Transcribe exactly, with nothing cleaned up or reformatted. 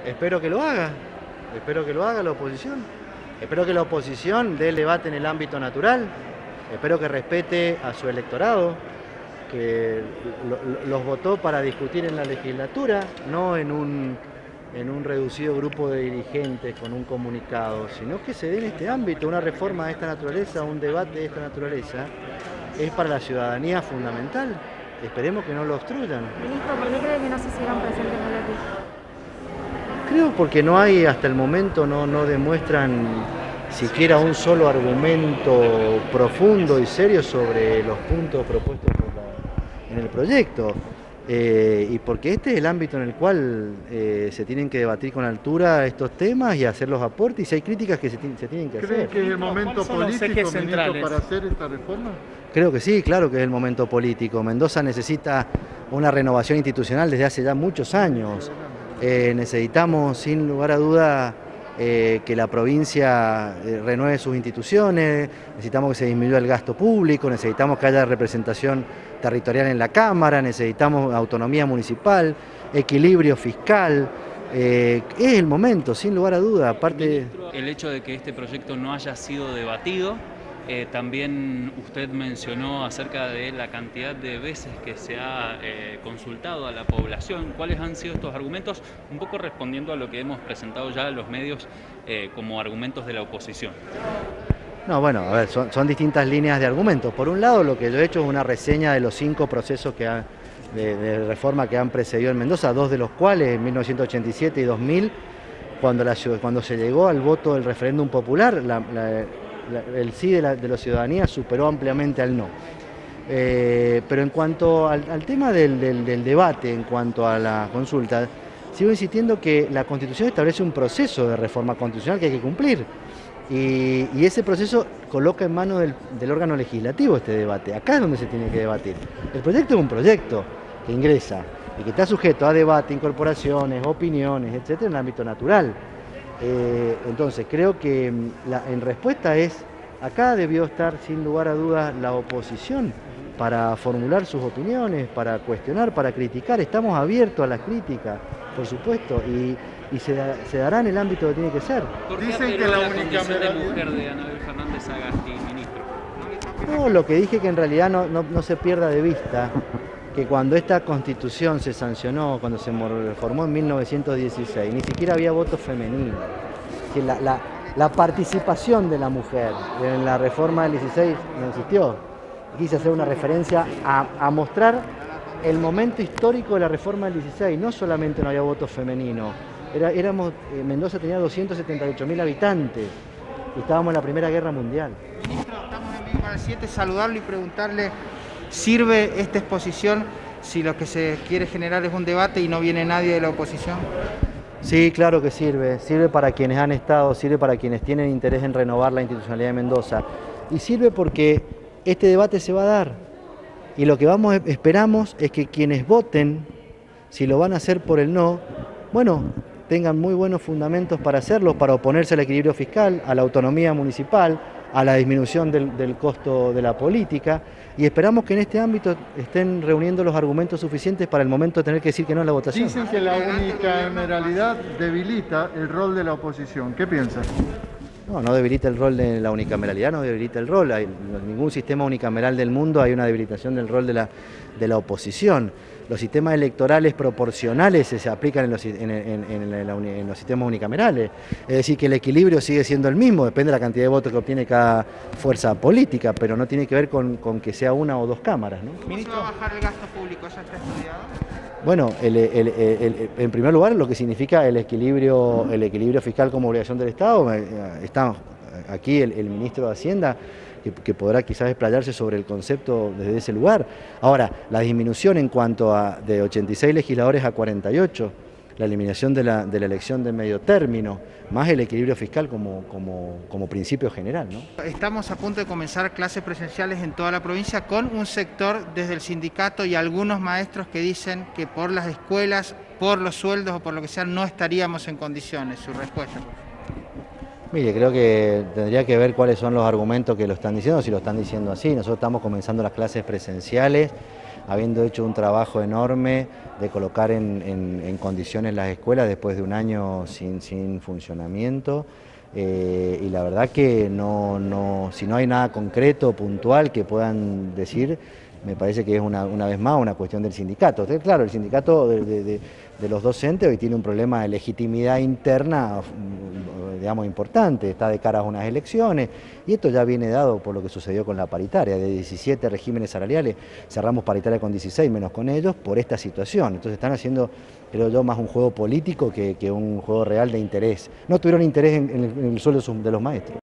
espero que lo haga, espero que lo haga la oposición, espero que la oposición dé el debate en el ámbito natural, espero que respete a su electorado, que lo, lo, los votó para discutir en la legislatura, no en un, en un reducido grupo de dirigentes con un comunicado, sino que se dé en este ámbito una reforma de esta naturaleza, un debate de esta naturaleza, es para la ciudadanía fundamental. Esperemos que no lo obstruyan. Ministro, ¿por qué cree que no se hicieron presentes en el disco? Creo porque no hay, hasta el momento, no, no demuestran siquiera un solo argumento profundo y serio sobre los puntos propuestos por la, en el proyecto. Eh, y porque este es el ámbito en el cual eh, se tienen que debatir con altura estos temas y hacer los aportes, y si hay críticas que se, se tienen que hacer. ¿Cree que es el momento político, ministro, para hacer esta reforma? Creo que sí, claro que es el momento político. Mendoza necesita una renovación institucional desde hace ya muchos años. Eh, necesitamos, sin lugar a duda, eh, que la provincia eh, renueve sus instituciones, necesitamos que se disminuya el gasto público, necesitamos que haya representación territorial en la Cámara, necesitamos autonomía municipal, equilibrio fiscal. Eh, es el momento, sin lugar a duda. Aparte, Ministro, el hecho de que este proyecto no haya sido debatido, eh, también usted mencionó acerca de la cantidad de veces que se ha eh, consultado a la población. ¿Cuáles han sido estos argumentos? Un poco respondiendo a lo que hemos presentado ya en los medios eh, como argumentos de la oposición. No, bueno, a ver, son, son distintas líneas de argumentos. Por un lado, lo que yo he hecho es una reseña de los cinco procesos que ha, de, de reforma que han precedido en Mendoza, dos de los cuales en mil novecientos ochenta y siete y dos mil, cuando, la, cuando se llegó al voto del referéndum popular, la, la, la, el sí de la, de la ciudadanía superó ampliamente al no. Eh, pero en cuanto al, al tema del, del, del debate, en cuanto a la consulta, sigo insistiendo que la Constitución establece un proceso de reforma constitucional que hay que cumplir. Y, y ese proceso coloca en manos del, del órgano legislativo este debate. Acá es donde se tiene que debatir. El proyecto es un proyecto que ingresa y que está sujeto a debate, incorporaciones, opiniones, etcétera, en el ámbito natural. Eh, entonces, creo que la, en respuesta es, acá debió estar sin lugar a dudas la oposición para formular sus opiniones, para cuestionar, para criticar. Estamos abiertos a las críticas, por supuesto, y, y se, da, se dará en el ámbito que tiene que ser. Dicen que la, la condición de mujer de Anabel Fernández Sagasti, ministro. No, lo que dije que en realidad no, no, no se pierda de vista que cuando esta Constitución se sancionó, cuando se reformó en mil novecientos dieciséis, ni siquiera había voto femenino. Que la, la, la participación de la mujer en la reforma del dieciséis no existió. Quise hacer una referencia a, a mostrar el momento histórico de la reforma del dieciséis. No solamente no había voto femenino, era, éramos, eh, Mendoza tenía doscientos setenta y ocho mil habitantes y estábamos en la Primera Guerra Mundial. Ministro, estamos en vivo para siete, saludarlo y preguntarle, ¿sirve esta exposición si lo que se quiere generar es un debate y no viene nadie de la oposición? Sí, claro que sirve. Sirve para quienes han estado, sirve para quienes tienen interés en renovar la institucionalidad de Mendoza. Y sirve porque este debate se va a dar. Y lo que vamos esperamos es que quienes voten, si lo van a hacer por el no, bueno, tengan muy buenos fundamentos para hacerlo, para oponerse al equilibrio fiscal, a la autonomía municipal, a la disminución del, del costo de la política, y esperamos que en este ámbito estén reuniendo los argumentos suficientes para el momento de tener que decir que no a la votación. Dicen que la unicameralidad debilita el rol de la oposición. ¿Qué piensa? No, no debilita el rol de la unicameralidad, no debilita el rol. Hay, en ningún sistema unicameral del mundo hay una debilitación del rol de la, de la oposición. Los sistemas electorales proporcionales se aplican en los, en, en, en, en, la, en los sistemas unicamerales. Es decir, que el equilibrio sigue siendo el mismo, depende de la cantidad de votos que obtiene cada fuerza política, pero no tiene que ver con, con que sea una o dos cámaras, ¿no? ¿Cómo se va a bajar el gasto público? ¿Ya está estudiado? Bueno, el, el, el, el, en primer lugar, lo que significa el equilibrio, el equilibrio fiscal como obligación del Estado. Está aquí el, el ministro de Hacienda, que, que podrá quizás explayarse sobre el concepto desde ese lugar. Ahora, la disminución en cuanto a de ochenta y seis legisladores a cuarenta y ocho, la eliminación de la, de la elección de medio término, más el equilibrio fiscal como, como, como principio general, ¿no? Estamos a punto de comenzar clases presenciales en toda la provincia con un sector desde el sindicato y algunos maestros que dicen que por las escuelas, por los sueldos o por lo que sea, no estaríamos en condiciones. Su respuesta. Mire, creo que tendría que ver cuáles son los argumentos que lo están diciendo, si lo están diciendo así. Nosotros estamos comenzando las clases presenciales. habiendo hecho un trabajo enorme de colocar en, en, en condiciones las escuelas después de un año sin, sin funcionamiento. Eh, y la verdad que no, no, si no hay nada concreto, puntual que puedan decir, me parece que es una, una vez más una cuestión del sindicato. Entonces, claro, el sindicato de, de, de, de los docentes hoy tiene un problema de legitimidad interna, digamos, importante, está de cara a unas elecciones, y esto ya viene dado por lo que sucedió con la paritaria. De diecisiete regímenes salariales cerramos paritaria con dieciséis, menos con ellos, por esta situación. Entonces están haciendo, creo yo, más un juego político que, que un juego real de interés. No tuvieron interés en, en el, en el sueldo de los maestros.